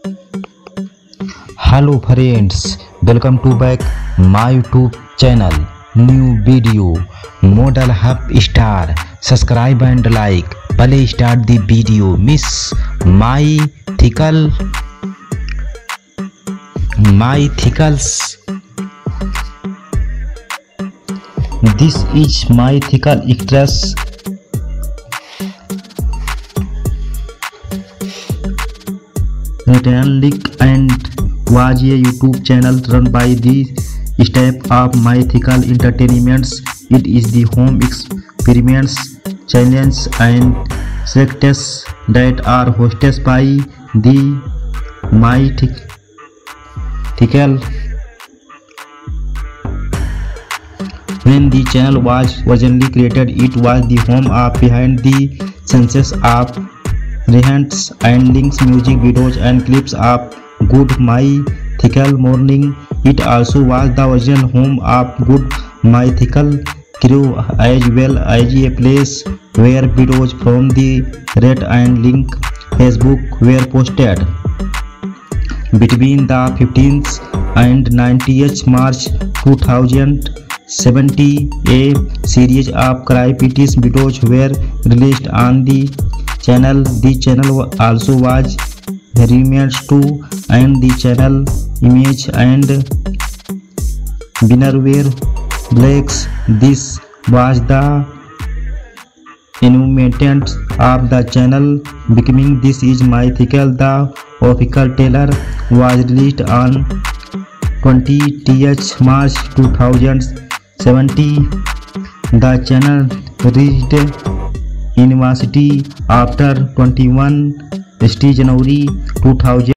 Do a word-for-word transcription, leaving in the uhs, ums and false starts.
Hello friends, welcome to back my YouTube channel. New video, model hub star. Subscribe and like. Play start the video. Miss mythical, mythicals. This is mythical actress. Retalic and was a YouTube channel run by the staff of Mythical Entertainments. It is the home experiments, challenges and selects that are hosted by the Mythical. When the channel was originally created, it was the home of behind the scenes of rants and links, music videos and clips of Good Mythical Morning. It also was the original home of Good Mythical Crew, as well as a place where videos from the Reddit and link Facebook were posted. Between the fifteenth and nineteenth March two thousand seventeen, a series of creepypasta videos were released on the channel. The channel also was renamed to and the channel image and banner were blacks. This was the announcement of the channel becoming This Is Mythical. The official trailer was released on twentieth March two thousand seventeen. The channel reached university after twenty-first January two thousand.